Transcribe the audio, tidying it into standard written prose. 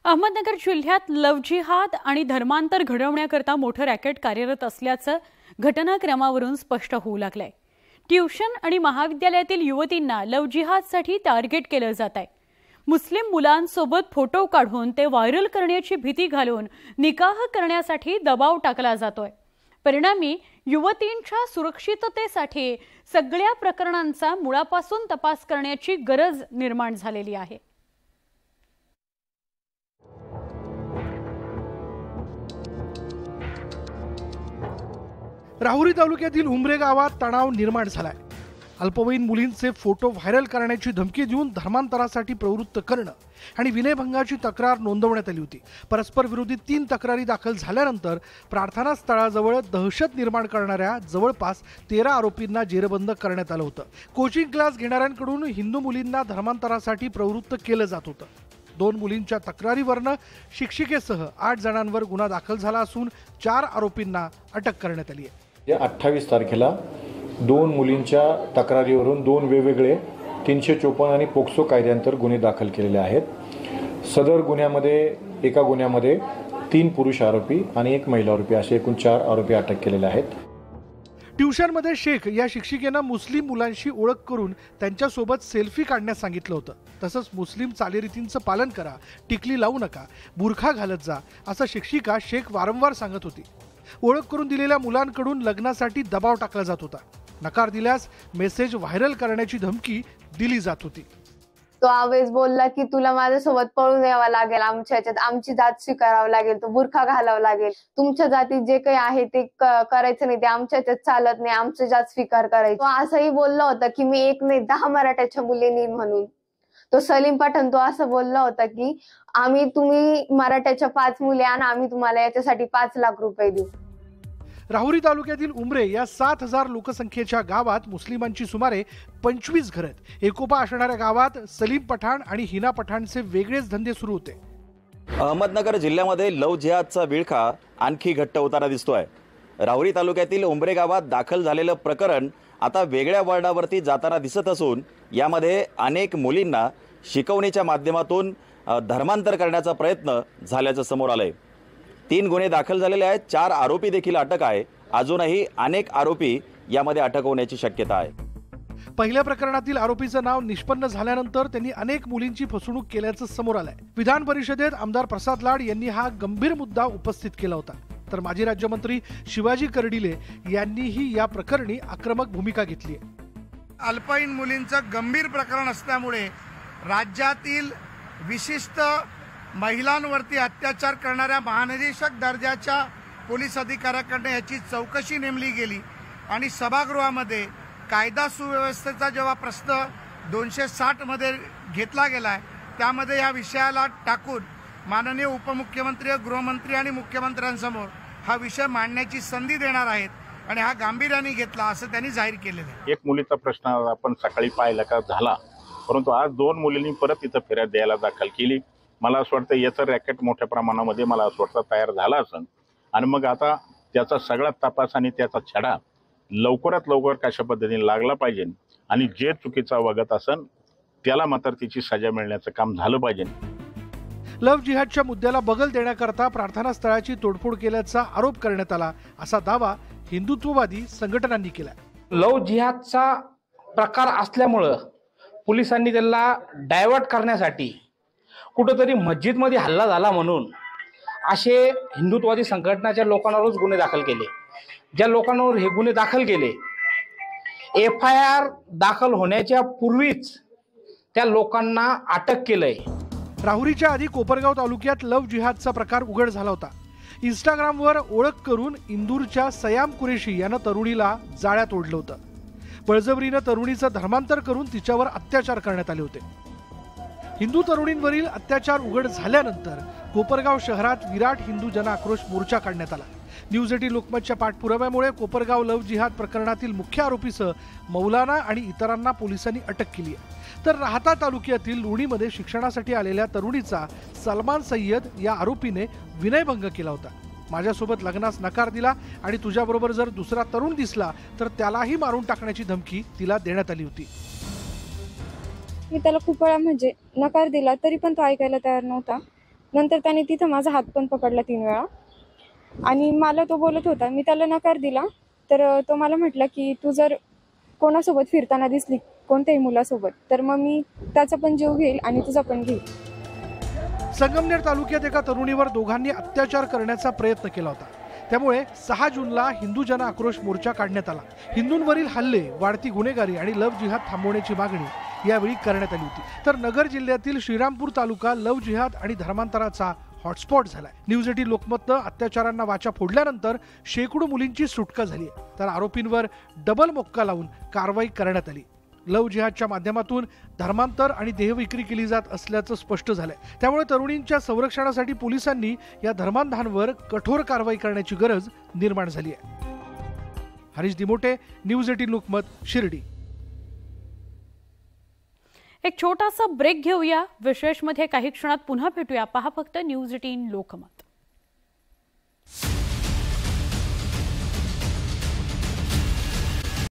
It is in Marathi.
अहमदनगर जिल्ह्यात लव्ह जिहाद आणि धर्मांतर घडवण्याकरता मोठं रॅकेट कार्यरत असल्याचं घटनाक्रमावरून स्पष्ट होऊ लागलंय। ट्यूशन आणि महाविद्यालयातील युवतींना लव्ह जिहादसाठी टार्गेट केलं जात आहे। मुस्लिम मुलांसोबत फोटो काढून ते व्हायरल करण्याची भीती घालून निकाह करण्यासाठी दबाव टाकला जातोय। परिणामी युवतींच्या सुरक्षिततेसाठी सगळ्या प्रकरणांचा मुळापासून तपास करण्याची गरज निर्माण झालेली आहे। राहुरी तालुक्यातील उमरे गावात तणाव निर्माण झालाय। अल्पवयीन मुलींचे फोटो व्हायरल करण्याची धमकी देऊन धर्मांतरासाठी प्रवृत्त करणं आणि विनयभंगाची तक्रार नोंदवण्यात आली होती। परस्पर विरोधी 3 तक्रारी दाखल झाल्यानंतर प्रार्थना स्थळाजवळ दहशत निर्माण करणाऱ्या जवळपास 13 आरोपींना जेरबंद करण्यात आलं होतं। कोचिंग क्लास घेणाऱ्यांकडून हिंदू मुलींना धर्मांतरासाठी प्रवृत्त केलं जात होतं। 2 मुलींच्या तक्रारीवरनं शिक्षिकेसह 8 जणांवर गुन्हा दाखल झाला असून 4 आरोपींना अटक करण्यात आली आहे। 28 तारखेला 2 मुलींच्या तक्रारीवरून 2 वेगवेगळे 354 आणि पोक्सो कायद्यांतर गुन्हे दाखल केलेले आहेत। सदर गुन्ह्यामध्ये एका गुन्ह्यामध्ये 3 पुरुष आरोपी आणि 1 महिला आरोपी असे एकूण 4 आरोपी अटक केलेले आहेत। ट्यूशनमध्ये शेख या शिक्षिकेनं मुस्लिम मुलांशी ओळख करून त्यांच्यासोबत सेल्फी काढण्यास सांगितलं होतं। तसंच मुस्लिम चालीरीतींचं पालन करा, टिकली लावू नका, बुरखा घालत जा असं शिक्षिका शेख वारंवार सांगत होती। ओळख करून दिलेल्या मुलांकडून लग्नासाठी दबाव टाकला जात होता। नकार दिल्यास मेसेज व्हायरल करण्याची धमकी दिली जात होती। तो आवेश बोलला की तुला माझ्यासोबत पळून यावं लागेल, आमच्या ह्याच्यात आमची जात स्वीकारावं लागेल, तो बुरखा घालावं लागेल, तुमच्या जातीत जे काही आहे ते करायचं नाही, ते आमच्या ह्याच्यात चालत नाही, आमची जात स्वीकार करायची। तो असंही बोलला होता की मी 1 नाही 10 मराठ्याच्या मुली नेईन म्हणून। तो सलीम पठाण तो असं बोलला होता की तुम्ही मराठ्याच्या 5 मुली आणा, आम्ही तुम्हाला याच्यासाठी 5 लाख रुपये देऊ। राहुरी तालुक्यातील उमरे या 7000 लोकसंख्येच्या गावात मुस्लिमांची सुमारे 25 घरं आहेत। एकोपा असणाऱ्या गावात सलीम पठाण आणि हिना पठाणचे वेगळेच धंदे सुरू होते। अहमदनगर जिल्ह्यामध्ये लव्ह जिहादचा विळखा आणखी घट्ट होताना दिसतोय। राहुरी तालुक्यातील उमरे गावात दाखल झालेलं प्रकरण आता वेगळ्या वळणावरती जाताना दिसत असून यामध्ये अनेक मुलींना शिकवणीच्या माध्यमातून धर्मांतर करण्याचा प्रयत्न झाल्याचं समोर आलंय। 3 गुन्हे दाखल झालेले आहेत, 4 आरोपी देखील अटक आहे। अजूनही अनेक आरोपी यामध्ये अटक होण्याची शक्यता आहे। पहिल्या प्रकरणातील आरोपीचं नाव निष्पन्न झाल्यानंतर त्यांनी अनेक मुलींची फसवणूक केल्याचं समोर आलंय। विधान परिषदेत आमदार प्रसाद लाड यांनी हा गंभीर मुद्दा उपस्थित केला होता, तर माजी राज्यमंत्री शिवाजी कर्डिले यांनीही या प्रकरणी आक्रमक भूमिका घेतली आहे। अल्पवयीन मुलींचं गंभीर प्रकरण असल्यामुळे राज्यातील विशिष्ट महिलांवरती अत्याचार करणाऱ्या महानिरीक्षक दर्जाच्या पोलीस अधिकाऱ्याकडे याची चौकशी नेमली गेली आणि सभागृहामध्ये कायदा सुव्यवस्थेचा जेव्हा प्रश्न 260 मध्ये घेतला गेलाय त्यामध्ये या विषयाला टाकून माननीय उपमुख्यमंत्री, गृहमंत्री आणि मुख्यमंत्र्यांसमोर हा विषय मांडण्याची संधी देणार आहेत आणि हा गांभीर्याने घेतला असं त्यांनी जाहीर केलेलं आहे। एक मुलीचा प्रश्न आपण सकाळी पाहिला का झाला, परंतु आज 2 मुलींनी परत इथं फिर्याद द्यायला दाखल केली। मला असं वाटतं याचं रॅकेट मोठ्या प्रमाणामध्ये मला असं वाटतं तयार झाला असेल आणि मग आता त्याचा सगळा तपास आणि त्याचा छडा लवकरात लवकर कशा पद्धतीने लागला पाहिजे आणि जे चुकीचा वागत असेल त्याला मात्र त्याची सजा मिळण्याचं काम झालं पाहिजे। लव्ह जिहादच्या मुद्द्याला बगल देण्याकरता प्रार्थना स्थळाची तोडफोड केल्याचा आरोप करण्यात आला असा दावा हिंदुत्ववादी संघटनांनी केला। लव्ह जिहादचा प्रकार असल्यामुळं पोलिसांनी त्याला डायव्हर्ट करण्यासाठी कुठेतरी मस्जिदमध्ये हल्ला झाला म्हणून असे हिंदुत्ववादी संघटनाच्या लोकांवरच गुन्हे दाखल केले। ज्या लोकांवर हे गुन्हे दाखल केले, FIR दाखल होण्याच्या पूर्वीच त्या लोकांना अटक केलंय। राहुरीच्या आधी कोपरगाव तालुक्यात लव्ह जिहादचा प्रकार उघड झाला होता। इंस्टाग्रामवर ओळख करून इंदूरच्या सयाम कुरेशी यानं तरुणीला जाळ्यात ओढलं होतं। बळजबरीनं तरुणीचं धर्मांतर करून तिच्यावर अत्याचार करण्यात आले होते। हिंदू तरुणींवरील अत्याचार उघड झाल्यानंतर कोपरगाव शहरात विराट हिंदू जन आक्रोश मोर्चा काढण्यात आला। न्यूज 18 लोकमतच्या पाठपुराव्यामुळे कोपरगाव लव्ह जिहाद प्रकरणातील मुख्य आरोपीसह मौलाना आणि इतरांना पोलिसांनी अटक केली आहे। तर राहता तालुक्यातील लोणीमध्ये शिक्षणासाठी आलेल्या तरुणीचा सलमान सय्यद या आरोपीने विनयभंग केला होता। माझ्यासोबत लग्नास नकार दिला आणि तुझ्याबरोबर जर दुसरा तरुण दिसला तर त्यालाही मारून टाकण्याची धमकी तिला देण्यात आली होती। मी त्याला खूप वेळा म्हणजे नकार दिला तरी पण तो ऐकायला तयार नव्हता। नंतर त्याने तिथं माझा हात पण पकडला 3 वेळा आणि मला तो बोलत होता. मी त्याला नकार दिला. तर तो मला म्हटला की तू जर कोणासोबत फिरताना दिसली कोणत्याही मुलासोबत तर मग मी त्याचा पण जीव घेईल आणि तुझा पण घेईल. संगमनेर तालुक्यात एका तरुणीवर दोघांनी अत्याचार करण्याचा प्रयत्न केला होता. त्यामुळे 6 जूनला हिंदू जन आक्रोश मोर्चा काढण्यात आला. हिंदूंवरील हल्ले, वाढती गुन्हेगारी आणि लव्ह जिहाद थांबवण्याची मागणी यावेळी करण्यात आली होती. तर नगर जिल्ह्यातील श्रीरामपूर तालुका लव्ह जिहाद आणि धर्मांतराचा हॉटस्पॉट झालाय. न्यूज 18 लोकमतनं अत्याचारांना वाचा फोडल्यानंतर शेकडो मुलींची सुटका झाली आहे. तर आरोपींवर डबल मोक्का लावून कारवाई करण्यात आली. लव्ह जिहादच्या माध्यमातून धर्मांतर आणि देहविक्री केली जात असल्याचं स्पष्ट झालंय. त्यामुळे तरुणींच्या संरक्षणासाठी पोलिसांनी या धर्मांधांवर कठोर कारवाई करण्याची गरज निर्माण झाली आहे. हरीश दिमोटे, न्यूज 18 लोकमत, शिर्डी. एक छोटासा ब्रेक घेऊया. विशेषमध्ये काही क्षणात पुन्हा भेटूया. पहा फक्त न्यूज 18 लोकमत.